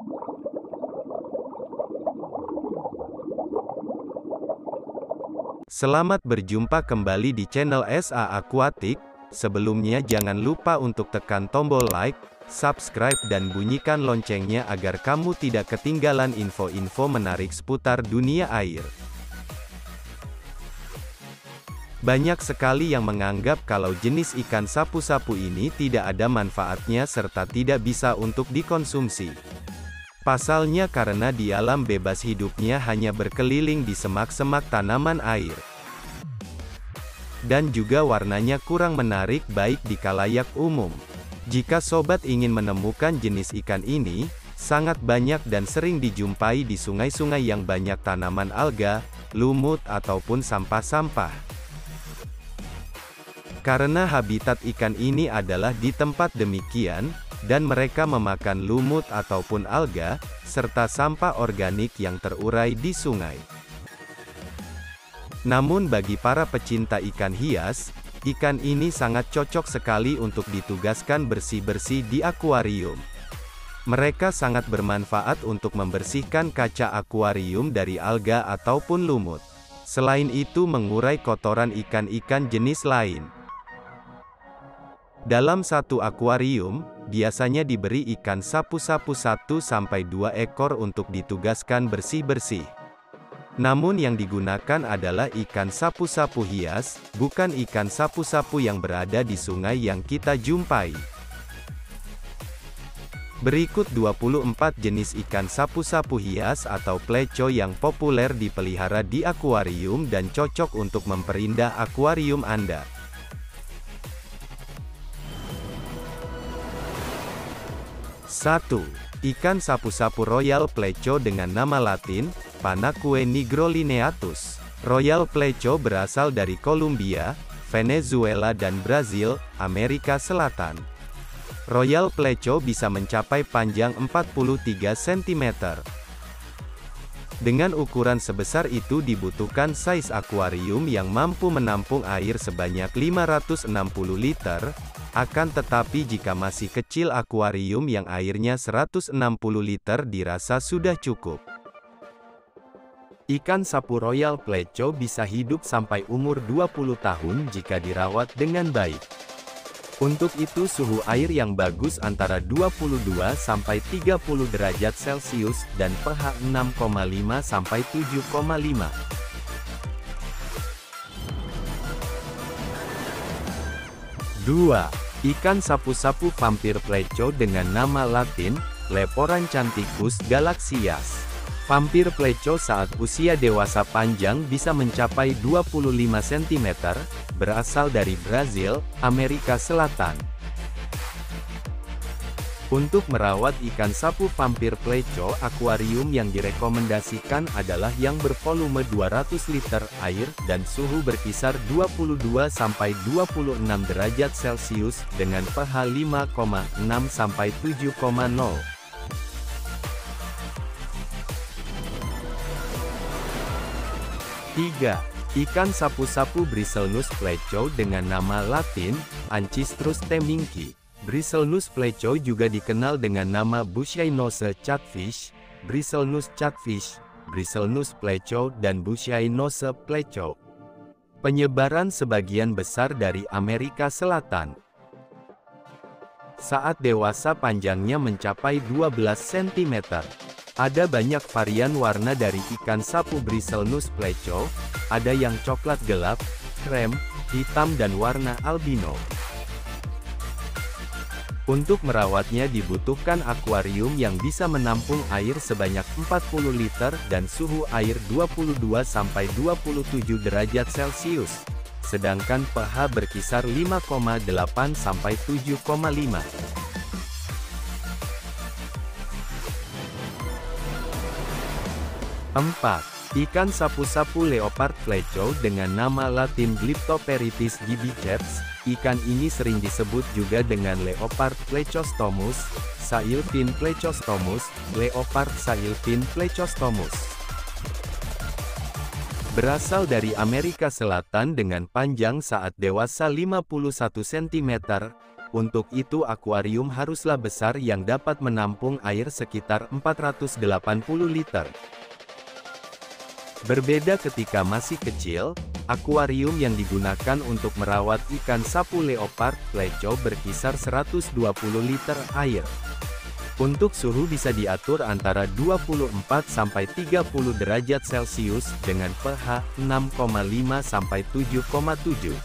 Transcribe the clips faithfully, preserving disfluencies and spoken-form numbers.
Selamat berjumpa kembali di channel S A Aquatic. Sebelumnya jangan lupa untuk tekan tombol like, subscribe dan bunyikan loncengnya agar kamu tidak ketinggalan info-info menarik seputar dunia air. Banyak sekali yang menganggap kalau jenis ikan sapu-sapu ini tidak ada manfaatnya serta tidak bisa untuk dikonsumsi. Pasalnya karena di alam bebas hidupnya hanya berkeliling di semak-semak tanaman air. Dan juga warnanya kurang menarik baik di khalayak umum. Jika sobat ingin menemukan jenis ikan ini, sangat banyak dan sering dijumpai di sungai-sungai yang banyak tanaman alga, lumut ataupun sampah-sampah. Karena habitat ikan ini adalah di tempat demikian, dan mereka memakan lumut ataupun alga, serta sampah organik yang terurai di sungai. Namun bagi para pecinta ikan hias, ikan ini sangat cocok sekali untuk ditugaskan bersih-bersih di akuarium. Mereka sangat bermanfaat untuk membersihkan kaca akuarium dari alga ataupun lumut. Selain itu mengurai kotoran ikan-ikan jenis lain. Dalam satu akuarium, biasanya diberi ikan sapu-sapu satu sampai dua ekor untuk ditugaskan bersih-bersih. Namun yang digunakan adalah ikan sapu-sapu hias, bukan ikan sapu-sapu yang berada di sungai yang kita jumpai. Berikut dua puluh empat jenis ikan sapu-sapu hias atau pleco yang populer dipelihara di akuarium dan cocok untuk memperindah akuarium Anda. satu. Ikan sapu-sapu Royal Pleco dengan nama latin, Panacue nigrolineatus. Royal Pleco berasal dari Kolombia, Venezuela dan Brazil, Amerika Selatan. Royal Pleco bisa mencapai panjang empat puluh tiga sentimeter. Dengan ukuran sebesar itu dibutuhkan size akuarium yang mampu menampung air sebanyak lima ratus enam puluh liter, akan tetapi jika masih kecil akuarium yang airnya seratus enam puluh liter dirasa sudah cukup. Ikan sapu Royal Pleco bisa hidup sampai umur dua puluh tahun jika dirawat dengan baik. Untuk itu suhu air yang bagus antara dua puluh dua sampai tiga puluh derajat Celcius dan pH enam koma lima sampai tujuh koma lima. dua. Ikan sapu-sapu Vampir Pleco dengan nama latin, Leporancanthicus galaxias. Vampir Pleco saat usia dewasa panjang bisa mencapai dua puluh lima sentimeter, berasal dari Brazil, Amerika Selatan. Untuk merawat ikan sapu Vampir Pleco, akuarium yang direkomendasikan adalah yang bervolume dua ratus liter air dan suhu berkisar dua puluh dua sampai dua puluh enam derajat Celcius dengan pH lima koma enam sampai tujuh koma nol. tiga. Ikan sapu-sapu Bristlenus pleco dengan nama latin, Ancistrus temminki. Bristlenus pleco juga dikenal dengan nama Bushyanose catfish, Bristlenus catfish, Bristlenus pleco dan Bushyanose pleco. Penyebaran sebagian besar dari Amerika Selatan. Saat dewasa panjangnya mencapai dua belas sentimeter. Ada banyak varian warna dari ikan sapu Bristlenus pleco, ada yang coklat gelap, krem, hitam dan warna albino. Untuk merawatnya dibutuhkan akuarium yang bisa menampung air sebanyak empat puluh liter dan suhu air dua puluh dua sampai dua puluh tujuh derajat Celcius, sedangkan pH berkisar lima koma delapan sampai tujuh koma lima. empat. Ikan sapu-sapu Leopard Pleco dengan nama latin Glyptoperitis gibiceps. Ikan ini sering disebut juga dengan Leopard Plecostomus, Sailfin Plecostomus, Leopard Sailfin Plecostomus. Berasal dari Amerika Selatan dengan panjang saat dewasa lima puluh satu sentimeter, Untuk itu akuarium haruslah besar yang dapat menampung air sekitar empat ratus delapan puluh liter. Berbeda ketika masih kecil, akuarium yang digunakan untuk merawat ikan sapu leopard pleco berkisar seratus dua puluh liter air. Untuk suhu bisa diatur antara dua puluh empat sampai tiga puluh derajat Celcius dengan pH enam koma lima sampai tujuh koma tujuh.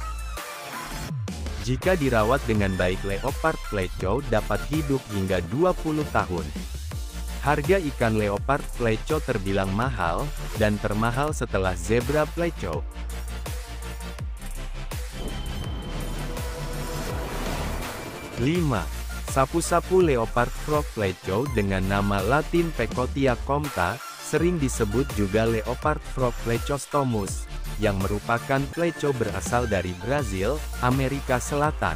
Jika dirawat dengan baik, leopard pleco dapat hidup hingga dua puluh tahun. Harga ikan leopard pleco terbilang mahal, dan termahal setelah zebra pleco. lima. Sapu-sapu leopard frog pleco dengan nama latin Pecotia compta, sering disebut juga leopard frog plecostomus, yang merupakan pleco berasal dari Brazil, Amerika Selatan.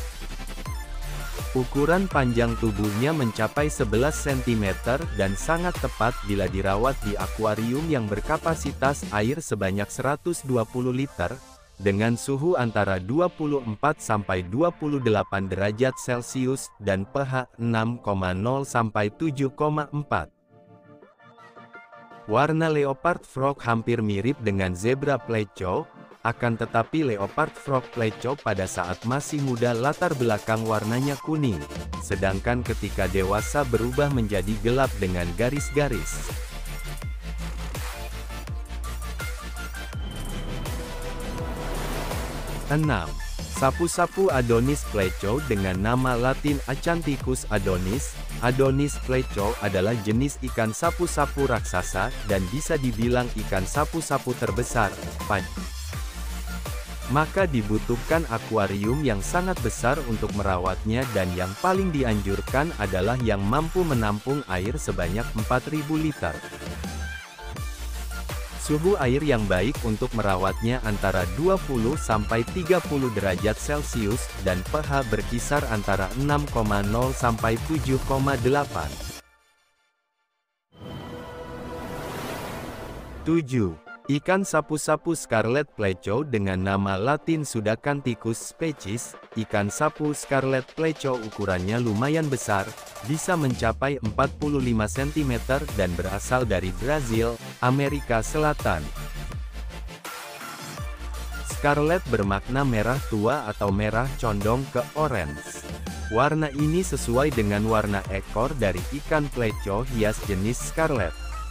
Ukuran panjang tubuhnya mencapai sebelas sentimeter dan sangat tepat bila dirawat di akuarium yang berkapasitas air sebanyak seratus dua puluh liter, dengan suhu antara dua puluh empat sampai dua puluh delapan derajat Celcius dan pH enam koma nol sampai tujuh koma empat. Warna leopard frog hampir mirip dengan zebra pleco, akan tetapi leopard frog pleco pada saat masih muda latar belakang warnanya kuning, sedangkan ketika dewasa berubah menjadi gelap dengan garis-garis. enam. Sapu-sapu Adonis pleco dengan nama latin Acanthichus adonis. Adonis pleco adalah jenis ikan sapu-sapu raksasa dan bisa dibilang ikan sapu-sapu terbesar, Pak. Maka dibutuhkan akuarium yang sangat besar untuk merawatnya, dan yang paling dianjurkan adalah yang mampu menampung air sebanyak empat ribu liter. Suhu air yang baik untuk merawatnya antara dua puluh sampai tiga puluh derajat Celcius dan pH berkisar antara enam koma nol sampai tujuh koma delapan. tujuh. Ikan sapu-sapu scarlet pleco dengan nama latin Sudacanthicus species. Ikan sapu scarlet pleco ukurannya lumayan besar, bisa mencapai empat puluh lima sentimeter dan berasal dari Brazil, Amerika Selatan. Scarlet bermakna merah tua atau merah condong ke orange. Warna ini sesuai dengan warna ekor dari ikan pleco hias jenis scarlet.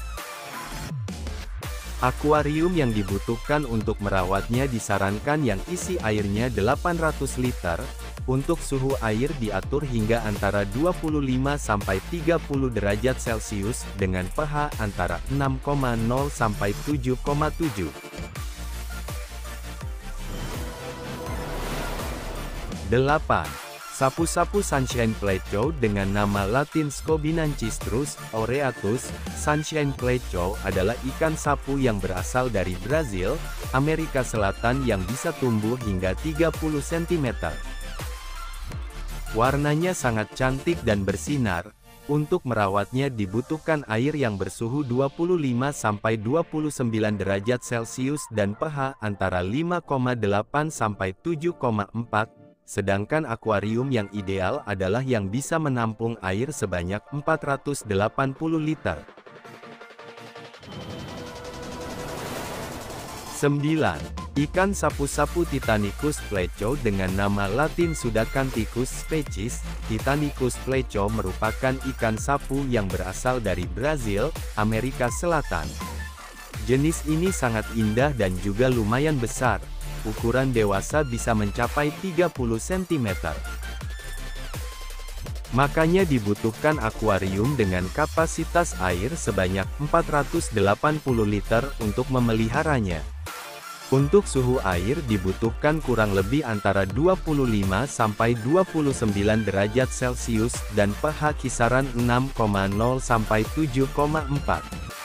Akuarium yang dibutuhkan untuk merawatnya disarankan yang isi airnya delapan ratus liter, untuk suhu air diatur hingga antara dua puluh lima sampai tiga puluh derajat Celcius dengan pH antara enam koma nol sampai tujuh koma tujuh. delapan. Sapu-sapu sunshine pleco dengan nama latin Scobinanchistrus aureatus. Sunshine pleco adalah ikan sapu yang berasal dari Brazil, Amerika Selatan yang bisa tumbuh hingga tiga puluh sentimeter. Warnanya sangat cantik dan bersinar. Untuk merawatnya dibutuhkan air yang bersuhu dua puluh lima sampai dua puluh sembilan derajat Celcius dan pH antara lima koma delapan sampai tujuh koma empat. Sedangkan akuarium yang ideal adalah yang bisa menampung air sebanyak empat ratus delapan puluh liter. sembilan. Ikan sapu-sapu Titanicus pleco dengan nama latin Sudacanthicus species. Titanicus pleco merupakan ikan sapu yang berasal dari Brazil, Amerika Selatan. Jenis ini sangat indah dan juga lumayan besar. Ukuran dewasa bisa mencapai tiga puluh sentimeter. Makanya dibutuhkan akuarium dengan kapasitas air sebanyak empat ratus delapan puluh liter untuk memeliharanya. Untuk suhu air dibutuhkan kurang lebih antara dua puluh lima sampai dua puluh sembilan derajat Celcius dan pH kisaran enam koma nol sampai tujuh koma empat.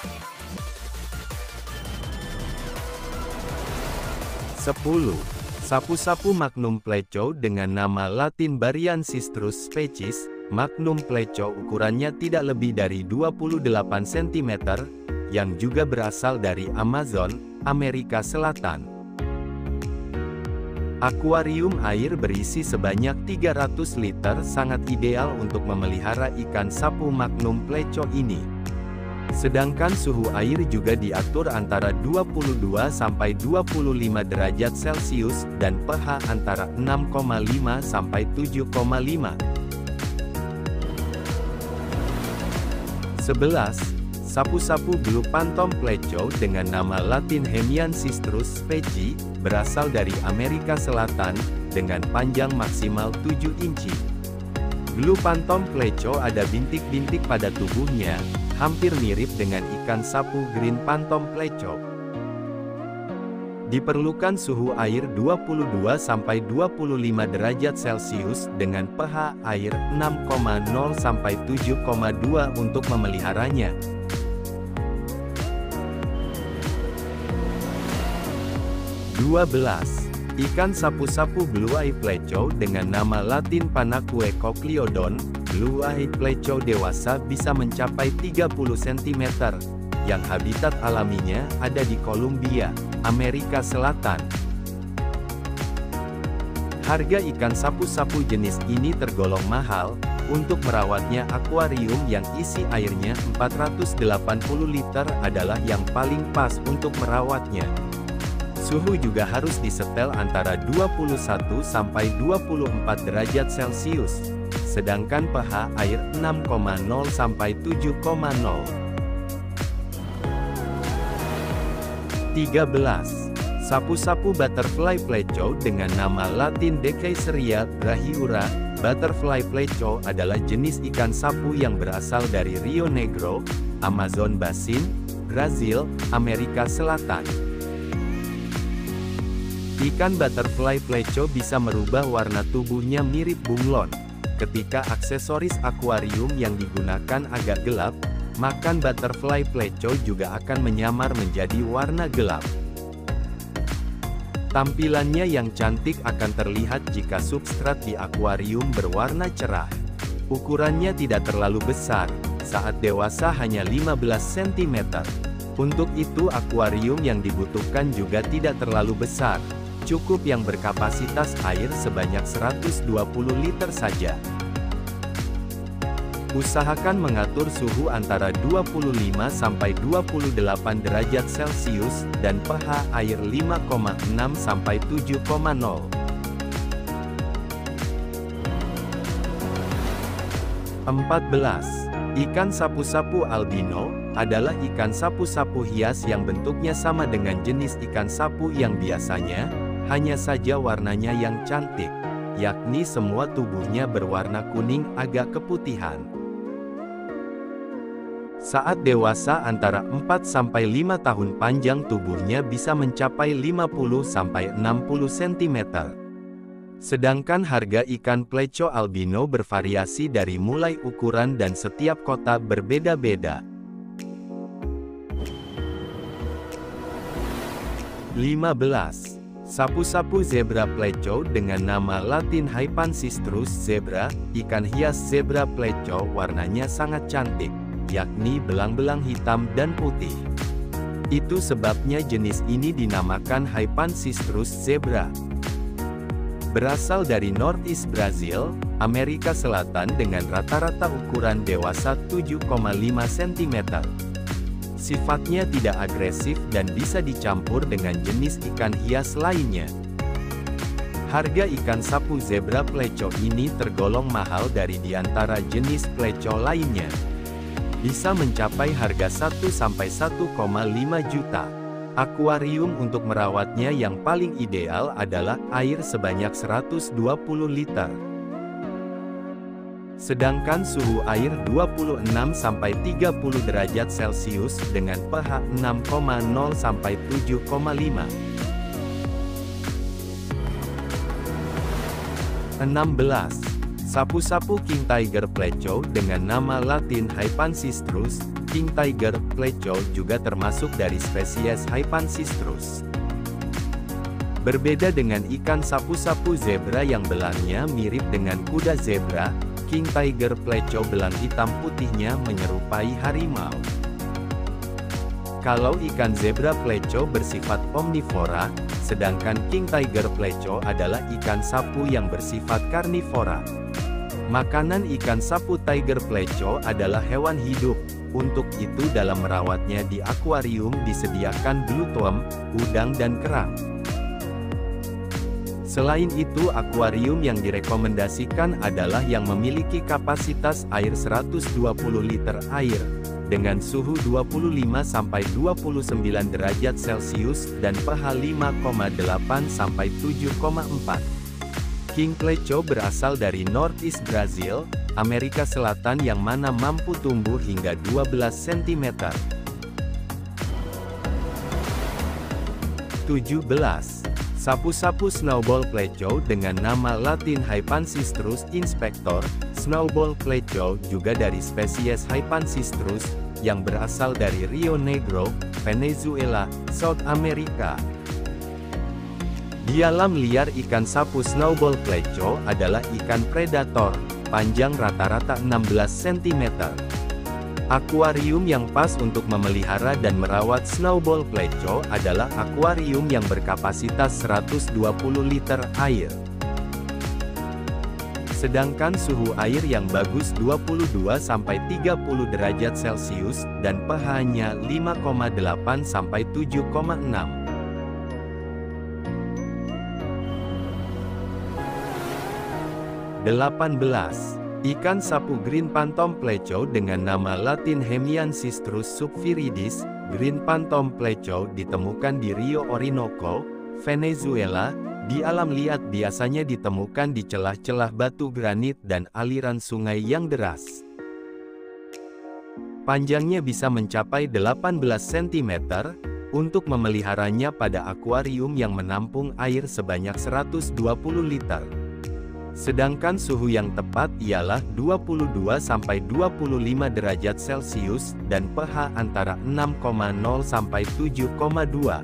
sepuluh. Sapu-sapu Magnum pleco dengan nama latin Bariancistrus species. Magnum pleco ukurannya tidak lebih dari dua puluh delapan sentimeter, yang juga berasal dari Amazon, Amerika Selatan. Akuarium air berisi sebanyak tiga ratus liter sangat ideal untuk memelihara ikan sapu magnum pleco ini. Sedangkan suhu air juga diatur antara dua puluh dua sampai dua puluh lima derajat Celcius dan pH antara enam koma lima sampai tujuh koma lima. sebelas. Sapu-sapu Blue Phantom Pleco dengan nama latin Hemiancistrus specie, berasal dari Amerika Selatan, dengan panjang maksimal tujuh inci. Blue Phantom Pleco ada bintik-bintik pada tubuhnya, hampir mirip dengan ikan sapu Green Phantom Pleco. Diperlukan suhu air dua puluh dua sampai dua puluh lima derajat Celcius dengan pH air enam koma nol sampai tujuh koma dua untuk memeliharanya. dua belas. Ikan sapu-sapu Blue Eye Pleco dengan nama latin Panacue cochleodon, Blue Eye Pleco dewasa bisa mencapai tiga puluh sentimeter, yang habitat alaminya ada di Columbia, Amerika Selatan. Harga ikan sapu-sapu jenis ini tergolong mahal. Untuk merawatnya, akuarium yang isi airnya empat ratus delapan puluh liter adalah yang paling pas untuk merawatnya. Suhu juga harus disetel antara dua puluh satu sampai dua puluh empat derajat Celcius, sedangkan pH air enam koma nol sampai tujuh koma nol. tiga belas. Sapu-sapu Butterfly Pleco dengan nama latin Decaesseria brachiura. Butterfly Pleco adalah jenis ikan sapu yang berasal dari Rio Negro, Amazon Basin, Brazil, Amerika Selatan. Ikan butterfly pleco bisa merubah warna tubuhnya mirip bunglon. Ketika aksesoris akuarium yang digunakan agak gelap, maka butterfly pleco juga akan menyamar menjadi warna gelap. Tampilannya yang cantik akan terlihat jika substrat di akuarium berwarna cerah. Ukurannya tidak terlalu besar, saat dewasa hanya lima belas sentimeter. Untuk itu akuarium yang dibutuhkan juga tidak terlalu besar. Cukup yang berkapasitas air sebanyak seratus dua puluh liter saja. Usahakan mengatur suhu antara dua puluh lima sampai dua puluh delapan derajat Celcius dan pH air lima koma enam sampai tujuh koma nol. empat belas. Ikan sapu-sapu albino adalah ikan sapu-sapu hias yang bentuknya sama dengan jenis ikan sapu yang biasanya, hanya saja warnanya yang cantik, yakni semua tubuhnya berwarna kuning agak keputihan. Saat dewasa antara empat sampai lima tahun, panjang tubuhnya bisa mencapai lima puluh sampai enam puluh sentimeter. Sedangkan harga ikan pleco albino bervariasi dari mulai ukuran dan setiap kota berbeda-beda. lima belas. Sapu-sapu zebra pleco dengan nama latin Hypancistrus zebra, ikan hias zebra pleco warnanya sangat cantik, yakni belang-belang hitam dan putih. Itu sebabnya jenis ini dinamakan Hypancistrus zebra. Berasal dari Northeast Brazil, Amerika Selatan dengan rata-rata ukuran dewasa tujuh koma lima sentimeter. Sifatnya tidak agresif dan bisa dicampur dengan jenis ikan hias lainnya. Harga ikan sapu zebra pleco ini tergolong mahal dari diantara jenis pleco lainnya. Bisa mencapai harga satu sampai satu koma lima juta. Akuarium untuk merawatnya yang paling ideal adalah air sebanyak seratus dua puluh liter. Sedangkan suhu air dua puluh enam sampai tiga puluh derajat Celcius dengan pH enam koma nol sampai tujuh koma lima. enam belas. Sapu-sapu King Tiger Pleco dengan nama latin Hypancistrus, King Tiger Pleco juga termasuk dari spesies Hypancistrus. Berbeda dengan ikan sapu-sapu zebra yang belangnya mirip dengan kuda zebra, King Tiger Pleco belang hitam putihnya menyerupai harimau. Kalau ikan zebra pleco bersifat omnivora, sedangkan king tiger pleco adalah ikan sapu yang bersifat karnivora. Makanan ikan sapu tiger pleco adalah hewan hidup. Untuk itu dalam merawatnya di akuarium disediakan blueworm, udang dan kerang. Selain itu akuarium yang direkomendasikan adalah yang memiliki kapasitas air seratus dua puluh liter air, dengan suhu dua puluh lima sampai dua puluh sembilan derajat Celcius dan pH lima koma delapan sampai tujuh koma empat. King pleco berasal dari Northeast Brazil, Amerika Selatan yang mana mampu tumbuh hingga dua belas sentimeter. tujuh belas. Sapu-sapu snowball pleco dengan nama latin Hypancistrus inspector. Snowball pleco juga dari spesies Hypancistrus, yang berasal dari Rio Negro, Venezuela, South America. Di alam liar ikan sapu snowball pleco adalah ikan predator, panjang rata-rata enam belas sentimeter. Akuarium yang pas untuk memelihara dan merawat snowball pleco adalah akuarium yang berkapasitas seratus dua puluh liter air. Sedangkan suhu air yang bagus dua puluh dua sampai tiga puluh derajat Celcius dan pH-nya lima koma delapan sampai tujuh koma enam. delapan belas. Ikan sapu green pantom pleco dengan nama latin Hemiancistrus subviridis. Green pantom pleco ditemukan di Rio Orinoco, Venezuela. Di alam liat biasanya ditemukan di celah-celah batu granit dan aliran sungai yang deras. Panjangnya bisa mencapai delapan belas sentimeter. Untuk memeliharanya pada akuarium yang menampung air sebanyak seratus dua puluh liter. Sedangkan suhu yang tepat ialah dua puluh dua sampai dua puluh lima derajat Celcius dan pH antara enam koma nol sampai tujuh koma dua.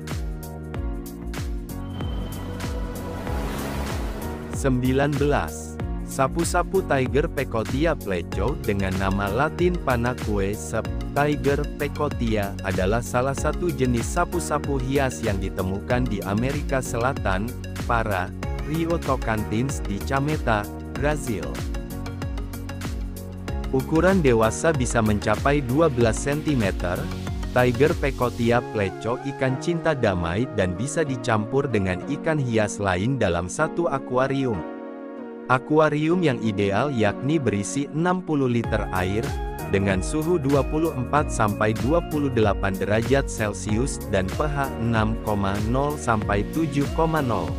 sembilan belas. Sapu-sapu tiger Pecotia pleco dengan nama latin Panacue sep. Tiger Pecotia adalah salah satu jenis sapu-sapu hias yang ditemukan di Amerika Selatan, Para, Rio Tocantins di Chameta, Brazil. Ukuran dewasa bisa mencapai dua belas sentimeter. Tiger Pecotia pleco ikan cinta damai dan bisa dicampur dengan ikan hias lain dalam satu akuarium. Akuarium yang ideal yakni berisi enam puluh liter air, dengan suhu dua puluh empat sampai dua puluh delapan derajat Celcius dan pH enam koma nol sampai tujuh koma nol.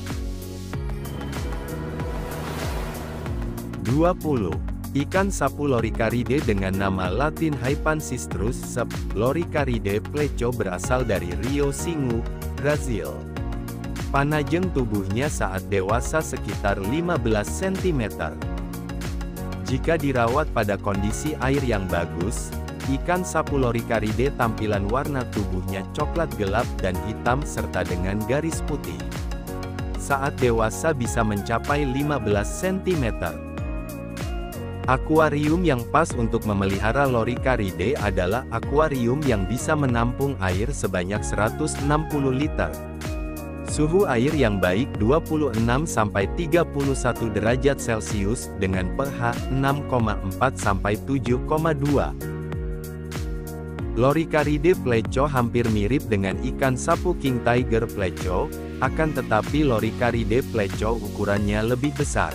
dua puluh. Ikan sapu Loricaride dengan nama latin Hypancistrus sep. Loricaride pleco berasal dari Rio Xingu, Brazil. Panajeng tubuhnya saat dewasa sekitar lima belas sentimeter. Jika dirawat pada kondisi air yang bagus, ikan sapu Loricaride tampilan warna tubuhnya coklat gelap dan hitam serta dengan garis putih. Saat dewasa bisa mencapai lima belas sentimeter. Akuarium yang pas untuk memelihara Loricaride adalah akuarium yang bisa menampung air sebanyak seratus enam puluh liter. Suhu air yang baik dua puluh enam sampai tiga puluh satu derajat Celcius dengan pH enam koma empat sampai tujuh koma dua. Loricaride pleco hampir mirip dengan ikan sapu king tiger pleco, akan tetapi Loricaride pleco ukurannya lebih besar.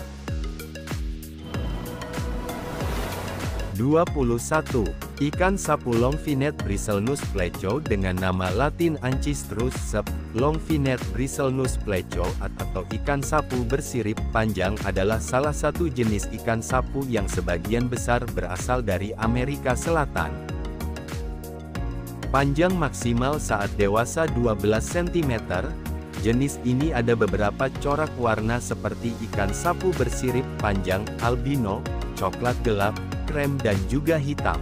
dua puluh satu. Ikan sapu Longfinette bristlonous pleco dengan nama latin Ancistrus sep. Longfinette bristlonous pleco atau ikan sapu bersirip panjang adalah salah satu jenis ikan sapu yang sebagian besar berasal dari Amerika Selatan. Panjang maksimal saat dewasa dua belas sentimeter. Jenis ini ada beberapa corak warna seperti ikan sapu bersirip panjang, albino, coklat gelap, krem dan juga hitam.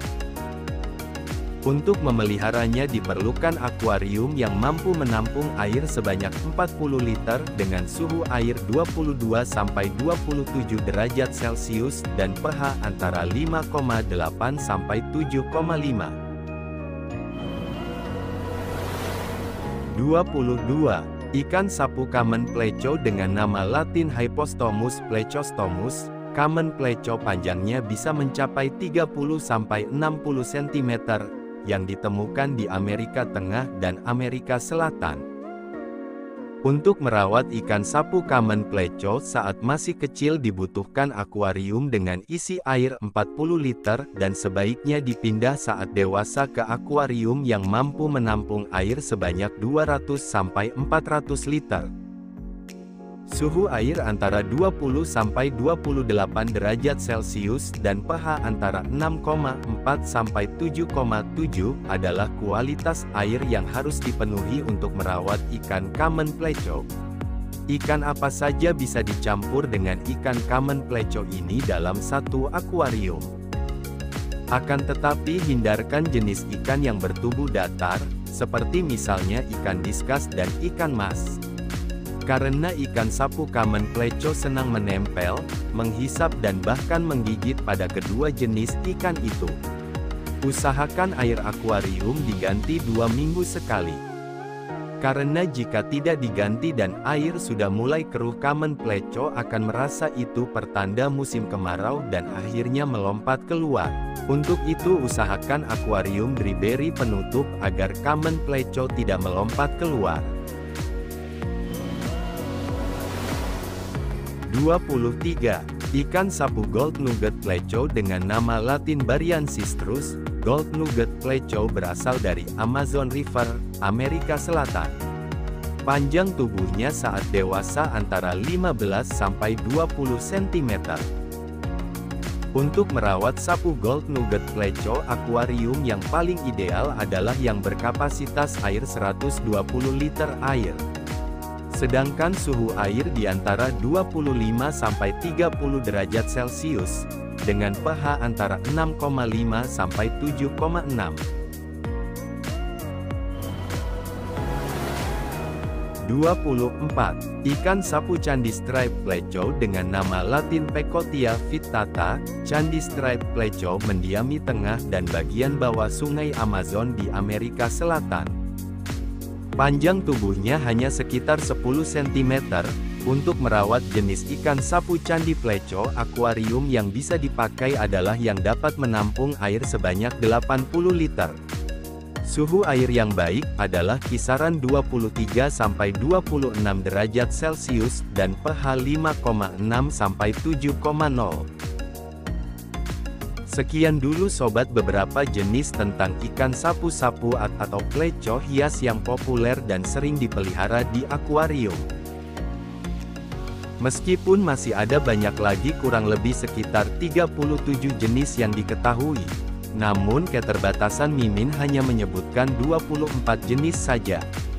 Untuk memeliharanya diperlukan akuarium yang mampu menampung air sebanyak empat puluh liter dengan suhu air dua puluh dua sampai dua puluh tujuh derajat Celcius dan pH antara lima koma delapan sampai tujuh koma lima. dua puluh dua. Ikan sapu common pleco dengan nama latin Hypostomus plecostomus. Common pleco panjangnya bisa mencapai tiga puluh sampai enam puluh sentimeter, yang ditemukan di Amerika Tengah dan Amerika Selatan. Untuk merawat ikan sapu common pleco saat masih kecil dibutuhkan akuarium dengan isi air empat puluh liter dan sebaiknya dipindah saat dewasa ke akuarium yang mampu menampung air sebanyak dua ratus sampai empat ratus liter. Suhu air antara dua puluh sampai dua puluh delapan derajat Celcius dan pH antara enam koma empat sampai tujuh koma tujuh adalah kualitas air yang harus dipenuhi untuk merawat ikan common pleco. Ikan apa saja bisa dicampur dengan ikan common pleco ini dalam satu akuarium. Akan tetapi hindarkan jenis ikan yang bertubuh datar, seperti misalnya ikan diskus dan ikan mas. Karena ikan sapu common pleco senang menempel, menghisap dan bahkan menggigit pada kedua jenis ikan itu. Usahakan air akuarium diganti dua minggu sekali. Karena jika tidak diganti dan air sudah mulai keruh, common pleco akan merasa itu pertanda musim kemarau dan akhirnya melompat keluar. Untuk itu usahakan akuarium diberi penutup agar common pleco tidak melompat keluar. dua puluh tiga. Ikan sapu gold nugget pleco dengan nama latin Bariancistrus. Gold nugget pleco berasal dari Amazon River, Amerika Selatan. Panjang tubuhnya saat dewasa antara lima belas sampai dua puluh sentimeter. Untuk merawat sapu gold nugget pleco, akuarium yang paling ideal adalah yang berkapasitas air seratus dua puluh liter air. Sedangkan suhu air di antara dua puluh lima sampai tiga puluh derajat Celcius, dengan pH antara enam koma lima sampai tujuh koma enam. dua puluh empat. Ikan sapu candi stripe pleco dengan nama latin Pecotia vittata. Candi stripe pleco mendiami tengah dan bagian bawah sungai Amazon di Amerika Selatan. Panjang tubuhnya hanya sekitar sepuluh sentimeter. Untuk merawat jenis ikan sapu candi pleco, akuarium yang bisa dipakai adalah yang dapat menampung air sebanyak delapan puluh liter. Suhu air yang baik adalah kisaran dua puluh tiga sampai dua puluh enam derajat Celcius dan pH lima koma enam sampai tujuh koma nol. Sekian dulu sobat beberapa jenis tentang ikan sapu-sapu atau pleco hias yang populer dan sering dipelihara di akuarium. Meskipun masih ada banyak lagi, kurang lebih sekitar tiga puluh tujuh jenis yang diketahui, namun keterbatasan Mimin hanya menyebutkan dua puluh empat jenis saja.